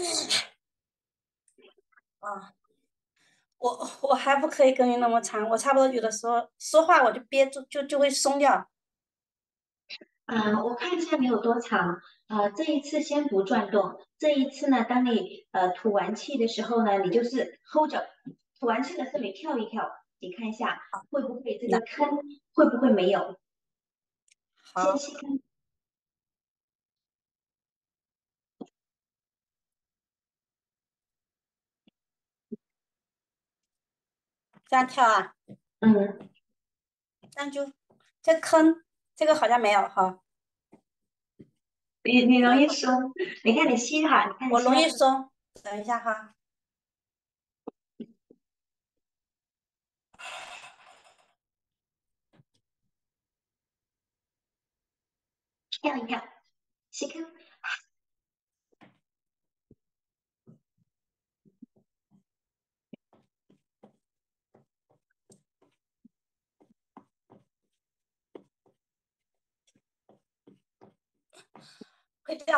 啊，我还不可以根据那么长，我差不多有的时候说话我就憋住，就会松掉。 我看一下你有多长。这一次先不转动，这一次呢，当你吐完气的时候呢，你就是 hold 着，吐完气的时候你跳一跳，你看一下会不会这个那坑会不会没有？先好， 吸坑， 这样跳啊， 嗯， 这样就这坑这个好像没有哈， 你容等一会儿易松，你看你吸哈，你看你我容吸到这， 易松，等一下哈， 跳一跳，吸坑， 会掉，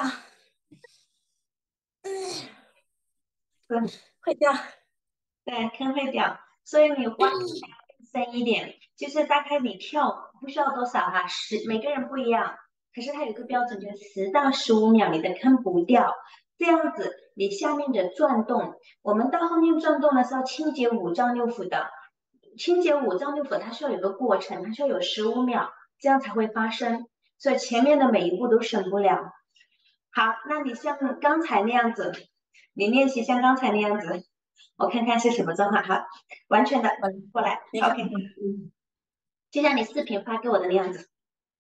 嗯， 会掉， 对，坑会掉，所以你挖更深一点，就是大概你跳不需要多少哈，每个人不一样，可是它有个标准，就是10到15秒你的坑不掉，这样子你下面的转动，我们到后面转动的时候清洁五脏六腑的，清洁五脏六腑它需要有个过程，它需要有15秒，这样才会发生，所以前面的每一步都省不了。好，那你像刚才那样子，你练习像刚才那样子，我看看是什么状况哈，完全的过来你看， ，OK，就像你视频发给我的那样子。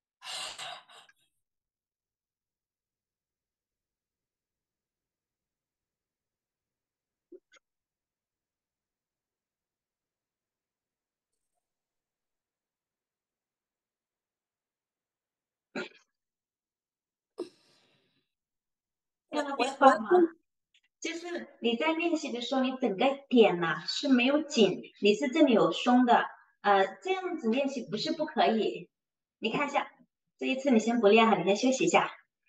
看到我变化吗？ 我就是你在练习的时候，你整个点呐、是没有紧，你是这里有松的，这样子练习不是不可以。你看一下，这一次你先不练哈，你先休息一下。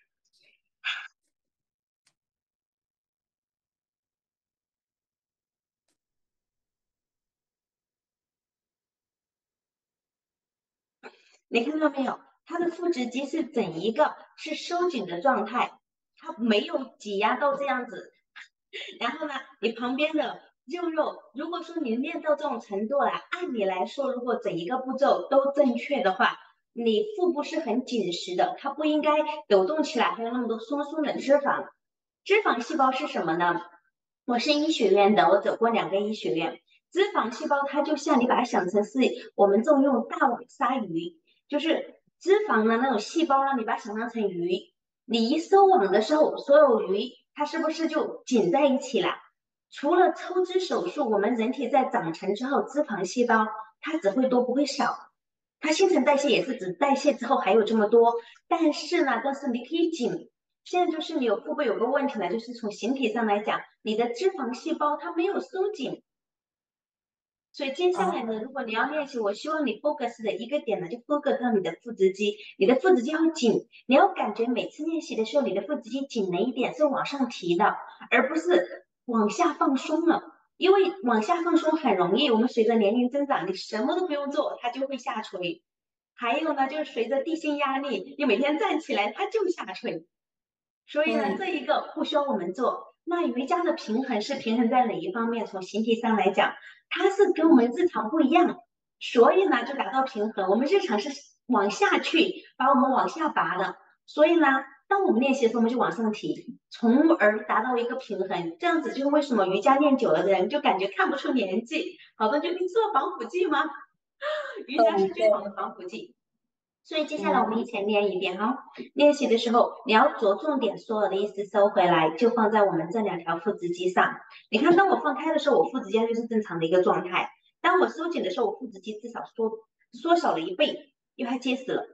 你看到没有？它的腹直肌是整一个是收紧的状态，它没有挤压到这样子。然后呢，你旁边的肉，如果说你练到这种程度了，按理来说，如果整一个步骤都正确的话，你腹部是很紧实的，它不应该抖动起来，还有那么多松松的脂肪。脂肪细胞是什么呢？我是医学院的，我走过2个医学院。脂肪细胞它就像你把它想成是我们这种用大网杀鱼，就是脂肪的那种细胞呢，你把它想象成鱼，你一收网的时候，所有鱼它是不是就紧在一起了？除了抽脂手术，我们人体在长成之后，脂肪细胞它只会多不会少，它新陈代谢也是指代谢之后还有这么多，但是你可以紧。现在就是你有腹部有个问题呢，就是从形体上来讲，你的脂肪细胞它没有收紧，所以接下来呢， 哦， 如果你要练习，我希望你 focus 的一个点呢，就 focus 到你的腹直肌，你的腹直肌要紧，你要感觉每次练习的时候，你的腹直肌紧了一点，是往上提的，而不是往下放松了。因为往下放松很容易，我们随着年龄增长，你什么都不用做，它就会下垂。还有呢，就是随着地心压力，你每天站起来，它就下垂。所以呢， 嗯， 这一个不需要我们做。那瑜伽的平衡是平衡在哪一方面？从形体上来讲，它是跟我们日常不一样，所以呢就达到平衡。我们日常是往下去，把我们往下拔的，所以呢，当我们练习的时候，我们就往上提，从而达到一个平衡。这样子就是为什么瑜伽练久了的人就感觉看不出年纪。好多就你做防腐剂吗？瑜伽是对对， 最好的防腐剂。所以接下来我们一嗯， 起练一遍哈。练习的时候，你要着重点所有的意思收回来，就放在我们这2条腹直肌上。你看，当我放开的时候，我腹直肌就是正常的一个状态；当我收紧的时候，我腹直肌至少缩小了1倍，因为它结实了。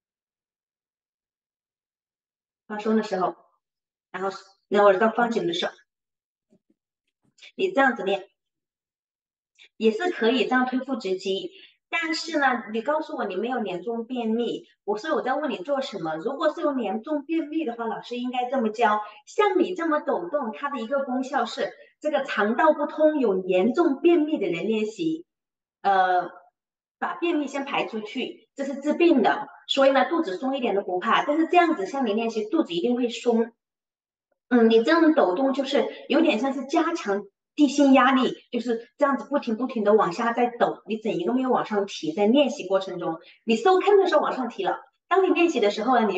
放松的时候，然后我到放紧的时候，你这样子练也是可以这样推腹直肌。 但是呢，你告诉我你没有严重便秘，所以我在问你做什么。如果是有严重便秘的话，老师应该这么教。像你这么抖动，它的一个功效是这个肠道不通、有严重便秘的人练习，呃，把便秘先排出去，这是治病的。所以呢，肚子松一点都不怕。但是这样子像你练习，肚子一定会松。你这种抖动就是有点像是加强地心压力，就是这样子不停的往下在抖，你整一个没有往上提，在练习过程中，你收坑的时候往上提了，当你练习的时候呢，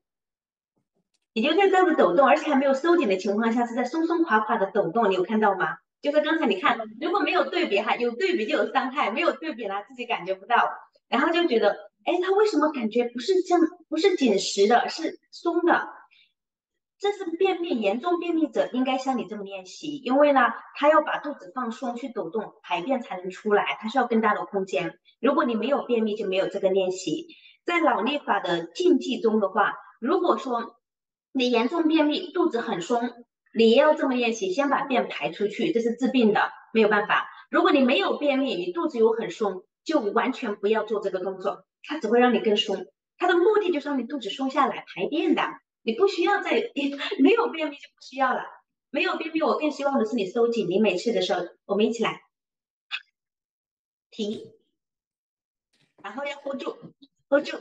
你就在这样子抖动，而且还没有收紧的情况下，是在松松垮垮的抖动，你有看到吗？就是刚才你看，如果没有对比哈，有对比就有伤害，没有对比呢自己感觉不到，然后就觉得，哎，他为什么感觉不是紧实的，是松的？这是便秘，严重便秘者应该像你这么练习，因为呢，他要把肚子放松去抖动，排便才能出来，它需要更大的空间。如果你没有便秘，就没有这个练习。在脑力法的禁忌中的话，如果说你严重便秘，肚子很松，你也要这么练习，先把便排出去，这是治病的，没有办法。如果你没有便秘，你肚子又很松，就完全不要做这个动作，它只会让你更松。它的目的就是让你肚子松下来排便的。你不需要再没有便秘就不需要了。没有便秘，我更希望的是你收紧。你每次的时候，我们一起来停，然后要 hold 住，hold 住，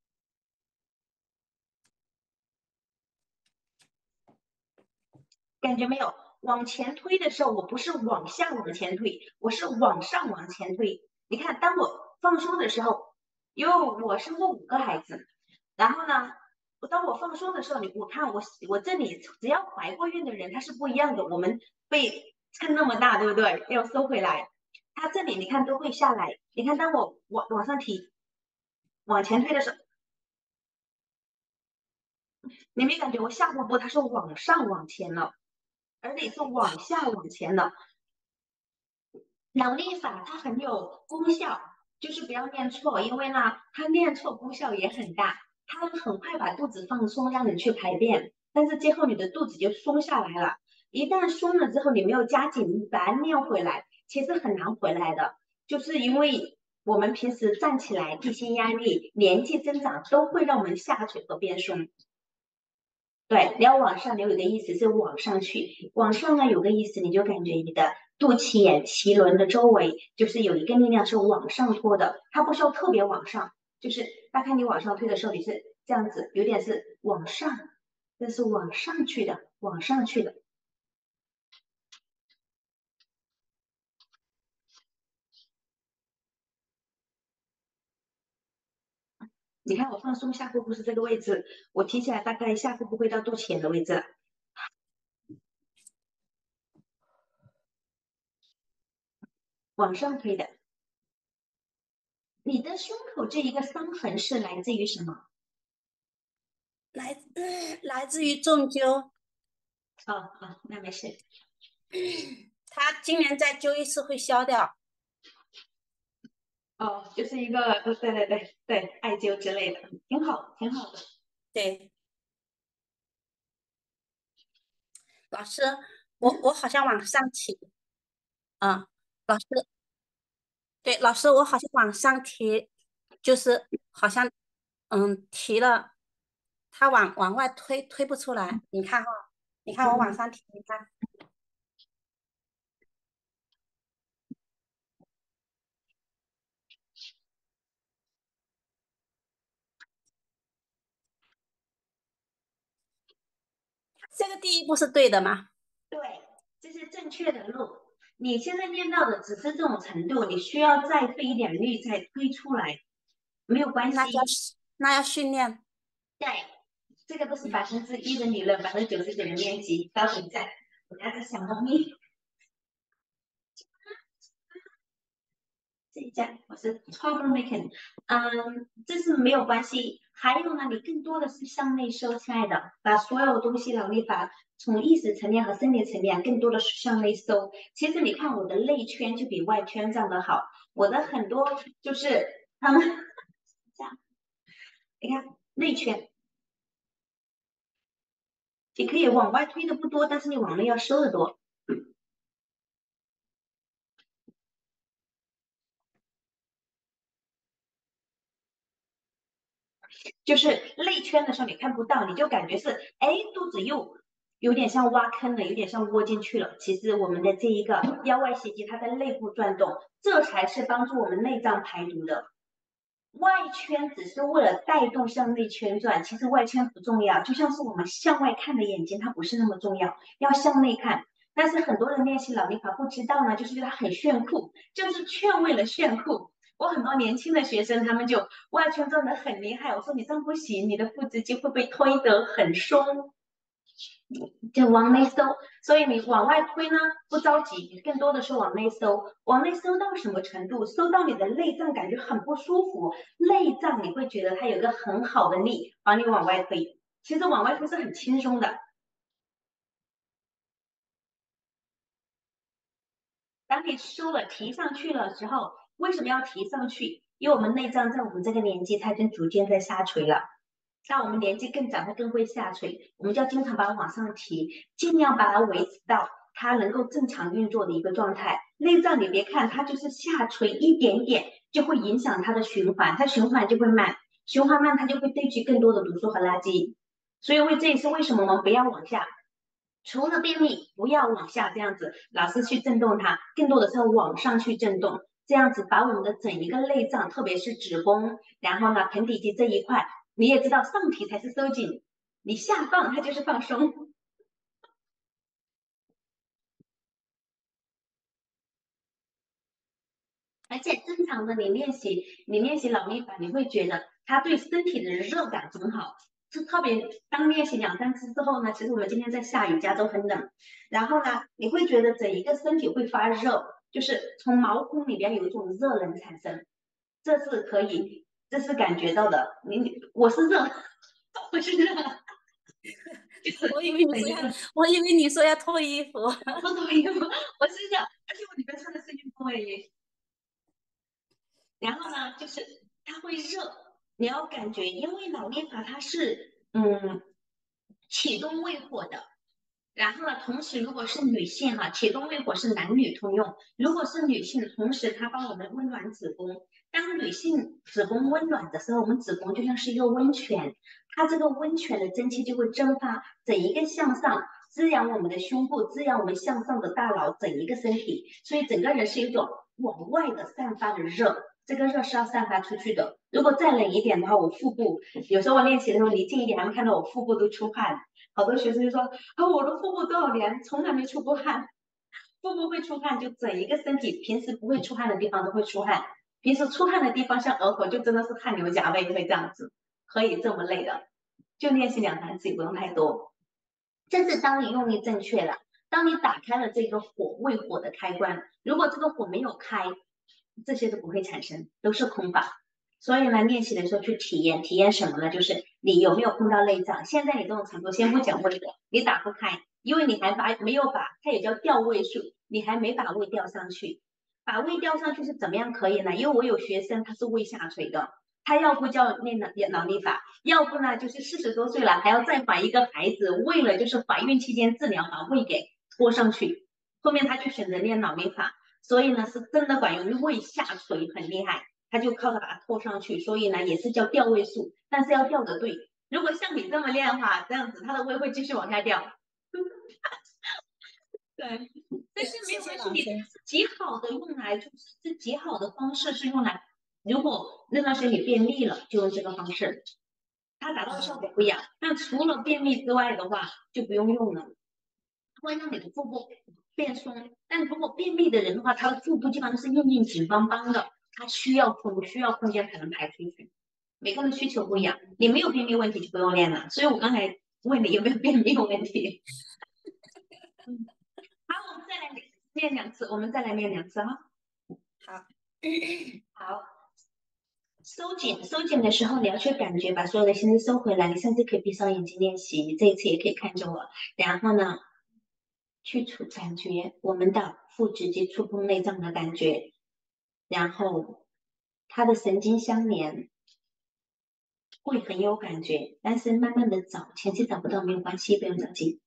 感觉没有？往前推的时候，我不是往下往前推，我是往上往前推。你看，当我放松的时候，因为我生过5个孩子，然后呢，当我放松的时候，我看我这里只要怀过孕的人，他是不一样的。我们被撑那么大，对不对？要收回来，他这里你看都会下来。你看，当我往上提、往前推的时候，你没感觉我下腹部它是往上往前了，而你是往下往前了。脑力法它很有功效，就是不要念错，因为呢，它念错功效也很大。它很快把肚子放松，让你去排便，但是最后你的肚子就松下来了。一旦松了之后，你没有加紧把它练回来，其实很难回来的。就是因为我们平时站起来，地心压力、年纪增长都会让我们下垂和变松。对，你要往上，你有一个意思是往上去，往上呢有个意思，你就感觉你的肚脐眼、脐轮的周围就是有一个力量是往上拖的，它不需要特别往上，就是大概你往上推的时候，你是这样子，有点是往上，这是往上去的，往上去的。你看我放松下腹部是这个位置，我提起来大概下腹部会到肚脐眼的位置了，往上推的。你的胸口这一个伤痕是来自于什么？ 来自于重灸， 那没事。 他今年再灸一次会消掉。 哦，就是一个，对，艾灸之类的，挺好，挺好的。 对，老师，我嗯我好像往上提，啊，老师，对，老师，我好像往上提，就是好像提了，它往外推不出来。你看哈，你看我往嗯， 上提，你看这个第一步是对的吗？ 对，这是正确的路。你现在练到的只是这种程度，你需要再费一点力再推出来，没有关系。 那要训练。 对，这个都是嗯， 1%的理论，99%的练习。到现在，我家的小猫咪。这一家我是 troublemaker，这是没有关系。还有呢，你更多的是向内收，亲爱的，把所有东西脑力法从意识层面和生理层面，更多的是向内收。其实你看我的内圈就比外圈长得好，我的很多就是他们这样，你看内圈，你可以往外推的不多，但是你往内要收的多。 就是内圈的时候你看不到，你就感觉是哎肚子又有点像挖坑了，有点像窝进去了。其实我们的这一个腰外斜肌它在内部转动，这才是帮助我们内脏排毒的。外圈只是为了带动向内圈转，其实外圈不重要，就像是我们向外看的眼睛，它不是那么重要，要向内看。但是很多人练习老力法不知道呢，就是觉得它很炫酷，就是劝为了炫酷。我很多年轻的学生，他们就外圈转的很厉害，我说你这样不行，你的腹直肌会被推得很松，就往内收。所以你往外推呢，不着急，你更多的是往内收。往内收到什么程度？收到你的内脏感觉很不舒服，内脏你会觉得它有一个很好的力把你往外推。其实往外推是很轻松的。当你收了提上去了之后，为什么要提上去？因为我们内脏在我们这个年纪，它已经逐渐在下垂了。当我们年纪更长，它更会下垂，我们就要经常把它往上提，尽量把它维持到它能够正常运作的一个状态。内脏你别看它就是下垂一点点，就会影响它的循环，它循环就会慢，循环慢它就会堆积更多的毒素和垃圾。所以这也是为什么我们不要往下，除了便秘不要往下这样子，老是去震动它，更多的是要往上去震动，这样子把我们的整一个内脏，特别是子宫，然后呢盆底肌这一块。你也知道上提才是收紧，你下放它就是放松。而且正常的你练习老力法，你会觉得它对身体的热感很好。就特别当练习2、3次之后呢，其实我们今天在下雨，加州很冷，然后呢，你会觉得整一个身体会发热，就是从毛孔里边有一种热能产生，这是可以，这是感觉到的。我是热，我是热，就是我以为你说要， 整一个我以为你说要脱衣服。 不同意，我是热，而且我里边穿的是运动卫。然后呢，就是它会热，你要感觉，因为老练法它是启动胃火的。然后呢，同时如果是女性哈，启动胃火是男女通用。如果是女性，同时它帮我们温暖子宫。当女性子宫温暖的时候，我们子宫就像是一个温泉，它这个温泉的蒸汽就会蒸发，整一个向上滋养我们的胸部，滋养我们向上的大脑，整一个身体，所以整个人是一种往外的散发的热。这个热是要散发出去的。如果再冷一点的话，我腹部有时候我练习的时候离近一点，还能看到我腹部都出汗。好多学生就说啊，我的腹部多少年从来没出过汗，腹部会出汗，就整一个身体平时不会出汗的地方都会出汗，平时出汗的地方像额头就真的是汗流浃背会这样子，可以这么累的，就练习2、3次也不用太多。这是当你用力正确了，当你打开了这个胃火的开关，如果这个火没有开，这些都不会产生，都是空法。所以呢，练习的时候去体验，体验什么呢？就是你有没有碰到内脏。现在你这种程度，先不讲胃火，你打不开，因为你还没有把，它也叫调位数，你还没把胃调上去。把胃调上去是怎么样可以呢？因为我有学生他是胃下垂的，他要不叫练脑力法，要不呢就是40多岁了还要再怀一个孩子，为了就是怀孕期间治疗把胃给拖上去，后面他就选择练脑力法，所以呢是真的管用，因为胃下垂很厉害。他就靠它把它拖上去，所以呢也是叫调位数，但是要调的对。如果像你这么练的话，这样子他的胃会继续往下掉。对，但是没谢有关系， 谢老师。 你是极好的用来就是这极好的方式是用来，如果那段时间你便秘了，就用这个方式，它达到的效果不一样。那除了便秘之外的话，就不用用了，会让你的腹部变松。但如果便秘的人的话，他的腹部基本上是硬硬紧邦邦的，他需要空，需要空间才能排出去。每个人的需求不一样，你没有便秘问题就不用练了。所以我刚才问你有没有便秘问题。好，我们再来练2次，我们再来练2次哈。 好。 好，收紧的时候，你要去感觉把所有的心思收回来。你甚至可以闭上眼睛练习，你这一次也可以看着我。然后呢，去感觉我们的腹直肌触碰内脏的感觉，然后它的神经相连会很有感觉，但是慢慢的找，前期找不到没有关系，不用着急。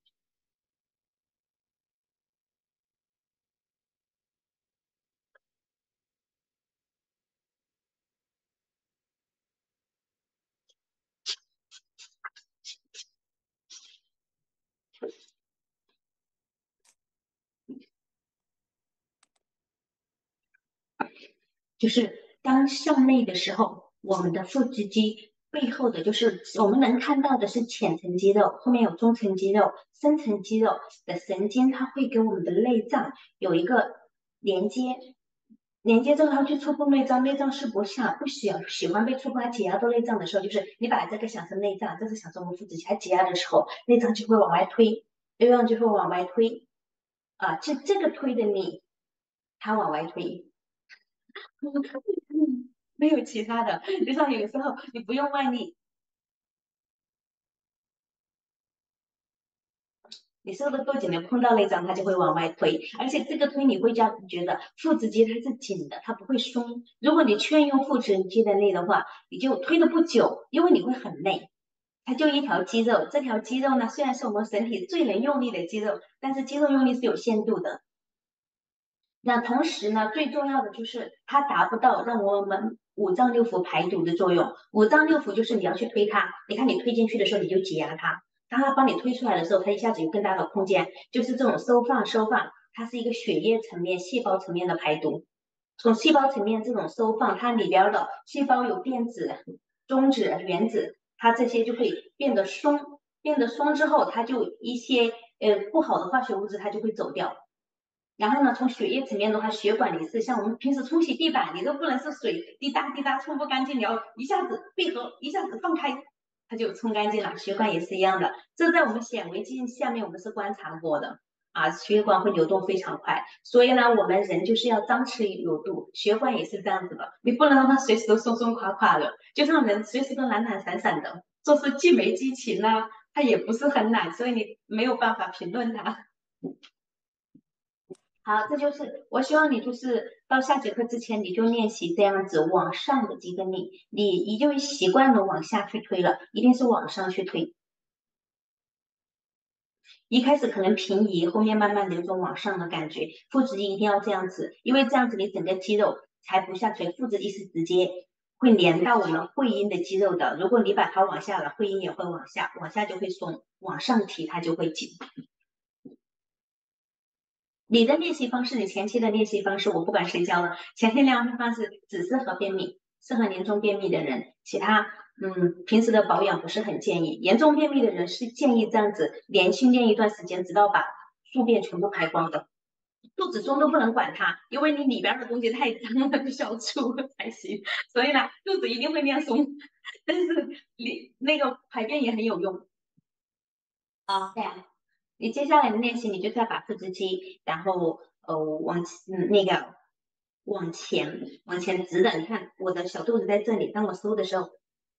就是当向内的时候，我们的腹直肌背后的就是我们能看到的是浅层肌肉，后面有中层肌肉、深层肌肉的神经，它会跟我们的内脏有一个连接。连接之后，它去触碰内脏，内脏是不喜欢被触碰，它挤压到内脏的时候，就是你把这个想成内脏，这是想成我们腹直肌，它挤压的时候，内脏就会往外推，内脏就会往外推啊，这个推的力，它往外推，没有其他的，就像有时候你不用外力，你收的够紧了，碰到内脏它就会往外推，而且这个推你会觉得腹直肌它是紧的，它不会松。如果你劝用腹直肌的力的话，你就推的不久，因为你会很累。它就一条肌肉，这条肌肉呢虽然是我们身体最能用力的肌肉，但是肌肉用力是有限度的。那同时呢，最重要的就是它达不到让我们五脏六腑排毒的作用。五脏六腑就是你要去推它，你看你推进去的时候你就挤压它，当它帮你推出来的时候，它一下子有更大的空间，就是这种收放，它是一个血液层面、细胞层面的排毒。从细胞层面这种收放，它里边的细胞有电子、中子、原子，它这些就会变得松，变得松之后，它就一些不好的化学物质它就会走掉。然后呢，从血液层面的话，血管里是像我们平时冲洗地板，你都不能是水滴答滴答冲不干净，你要一下子闭合，一下子放开，它就冲干净了。血管也是一样的，这在我们显微镜下面我们是观察过的啊，血管会流动非常快，所以呢，我们人就是要张弛有度，血管也是这样子的，你不能让它随时都松松垮垮的，就像人随时都懒懒散散的，做事既没激情呢，它也不是很懒，所以你没有办法评论它。好，这就是我希望你就是到下节课之前你就练习这样子往上的肌跟力，你就习惯了往下去推了，一定是往上去推。一开始可能平移，后面慢慢的有种往上的感觉。腹直肌一定要这样子，因为这样子你整个肌肉才不下垂。腹直肌是直接会连到我们会阴的肌肉的，如果你把它往下了，会阴也会往下，往下就会松，往上提它就会紧。你的练习方式，你前期的练习方式，我不管谁教的，前期练习方式只适合便秘，适合严重便秘的人，其他平时的保养不是很建议。严重便秘的人是建议这样子连续练一段时间，直到把宿便全部排光的，肚子中都不能管它，因为你里边的东西太脏了，必须要出才行。所以呢，肚子一定会练松，但是你那个排便也很有用。 啊。 对啊。你接下来的练习，你就是要把腹直肌，然后那个往前直的。你看我的小肚子在这里，当我收的时候，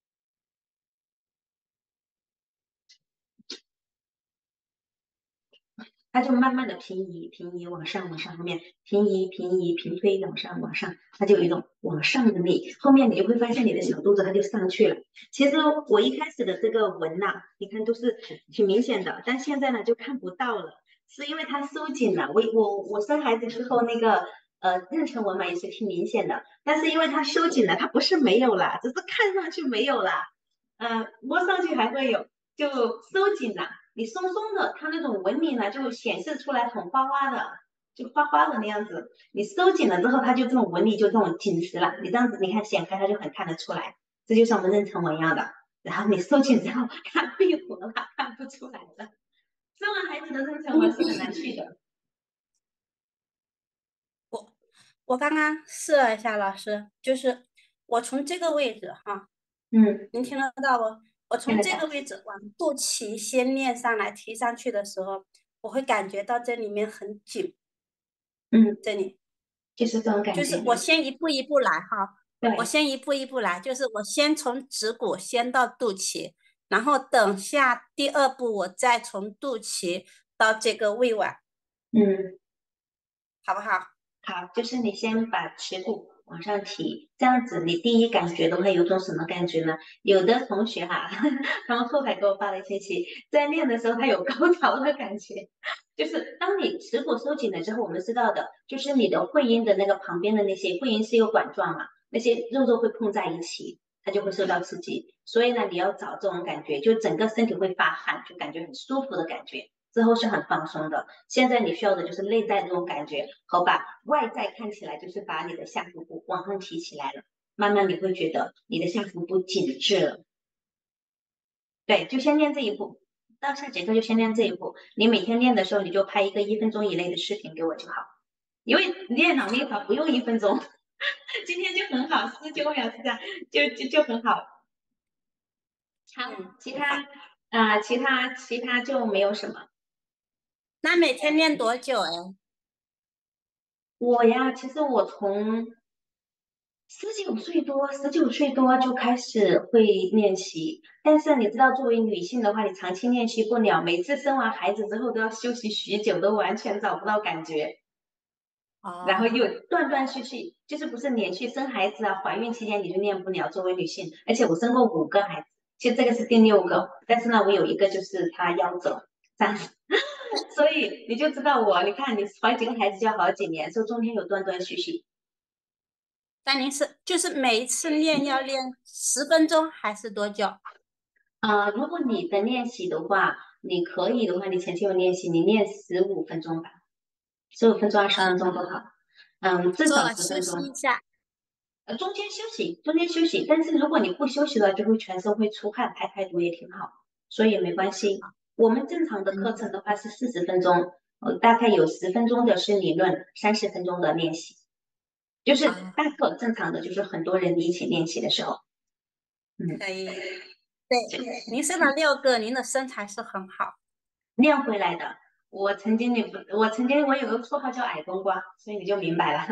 它就慢慢的平移往上，后面平推往上，它就有一种往上的力。后面你就会发现你的小肚子它就上去了。其实我一开始的这个纹呐、你看都是挺明显的，但现在呢就看不到了，是因为它收紧了。我生孩子之后那个妊娠纹嘛也是挺明显的，但是因为它收紧了，它不是没有了，只是看上去没有了，摸上去还会有，就收紧了。你松松的，它那种纹理呢就显示出来很花花的，就花花的那样子。你收紧了之后，它就这种纹理就这种紧实了。你这样子，你看显开它就很看得出来，这就像我们妊娠纹一样的。然后你收紧之后，它闭合了，看不出来了。生完孩子的妊娠纹是很难去的。 我刚刚试了一下，老师，就是我从这个位置哈， 嗯， 您听得到不？我从这看得到。 个位置往肚脐先练上来，提上去的时候，我会感觉到这里面很紧， 嗯， 这里就是这种感觉。 就是我先一步一步来哈，我对， 先一步一步来，就是我先从指骨先到肚脐，然后等下第二步我再从肚脐到这个胃脘， 嗯。 好不好？ 好，就是你先把耻骨往上提，这样子你第一感觉的话有种什么感觉呢？有的同学哈，他们后台给我发了信息，在练的时候他有高潮的感觉，就是当你耻骨收紧了之后，我们知道的，就是你的会阴的那个旁边的那些会阴是一个管状嘛，那些肉会碰在一起，它就会受到刺激，所以呢，你要找这种感觉，就整个身体会发汗，就感觉很舒服的感觉。 之后是很放松的。现在你需要的就是内在这种感觉和把外在看起来就是把你的下腹部往上提起来了，慢慢你会觉得你的下腹部紧致了。对，就先练这一步，到下节课就先练这一步。你每天练的时候，你就拍一个1分钟以内的视频给我就好，因为练脑力法不用1分钟，今天就很好，49秒是这样，就很好。好， 嗯， 其好。 他其他就没有什么。 那每天练多久哎？ 我呀，其实我从19岁多就开始会练习，但是你知道，作为女性的话，你长期练习不了，每次生完孩子之后都要休息许久，都完全找不到感觉，然后哦， 又断断续续，就是不是连续生孩子啊，怀孕期间你就练不了。作为女性，而且我生过5个孩子，其实这个是第6个，但是呢，我有一个就是他夭折，这样子，所以你就知道我，你看你怀几个孩子就要好几年，所以中间有断断续续。 那您就是每一次练要练10分钟还是多久？ 如果你的练习的话，你可以的话，你前期有练习，你练15分钟吧，15分钟、20分钟嗯， 都好。至少做了休十分钟。 息一下。 中间休息，但是如果你不休息的话，就会全身会出汗，排太毒也挺好，所以也没关系。我们正常的课程嗯的话是40分钟，大概有10分钟的是理论，30分钟的练习，就是啊， 大课正常的，就是很多人一起练习的时候，嗯， 可以。对，您生了6个，您的身材是很好。 练回来的。我有个绰号叫矮冬瓜，所以你就明白了。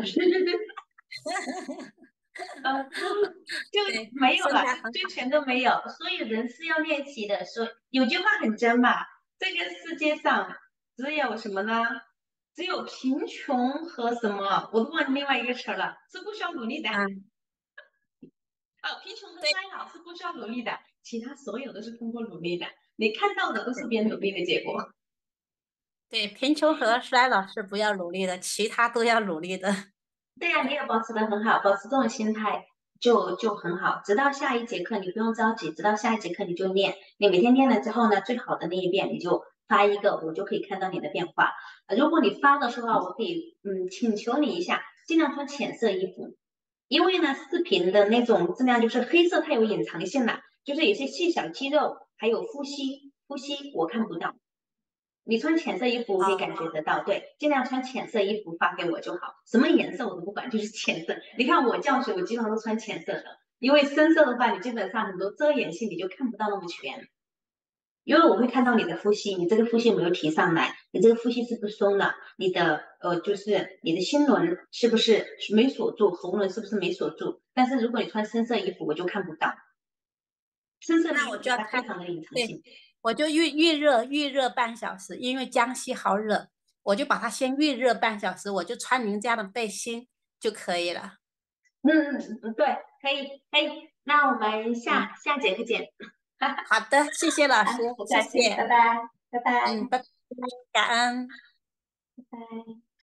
嗯，就对， 没有了， 身材很好。 就全都没有。所以人是要练习的。说有句话很真嘛，这个世界上只有什么呢？只有贫穷和什么，我都忘记另外一个词儿了，是不需要努力的。 嗯， 贫穷和对衰老是不需要努力的，其他所有都是通过努力的。你看到的都是别人努力的结果。 对，贫穷和衰老是不要努力的，其他都要努力的。 对呀，你也保持得很好，保持这种心态就很好。直到下一节课，你不用着急，直到下一节课你就练。你每天练了之后呢，最好的那一遍你就发一个，我就可以看到你的变化。如果你发的时候，我可以请求你一下，尽量穿浅色衣服，因为呢视频的那种质量就是黑色，它有隐藏性的，就是有些细小肌肉还有呼吸我看不到。你穿浅色衣服，我可以感觉哦， 得到，对，尽量穿浅色衣服发给我就好，什么颜色我都不管，就是浅色。你看我教学，我基本上都穿浅色的，因为深色的话，你基本上很多遮掩性你就看不到那么全。因为我会看到你的呼吸，你这个呼吸有没有提上来，你这个呼吸是不是松了，你的就是你的心轮是不是没锁住，喉轮是不是没锁住？但是如果你穿深色衣服，我就看不到，深色的那衣服我就要看， 它非常的隐藏对， 性。 我就预热半小时，因为江西好热，我就把它先预热半小时，我就穿您家的背心就可以了。 对，可以可以，那我们嗯， 下节课见。 好的，谢谢老师， 不客气，拜谢谢。 拜，拜拜， 嗯，拜拜，感恩。 拜拜。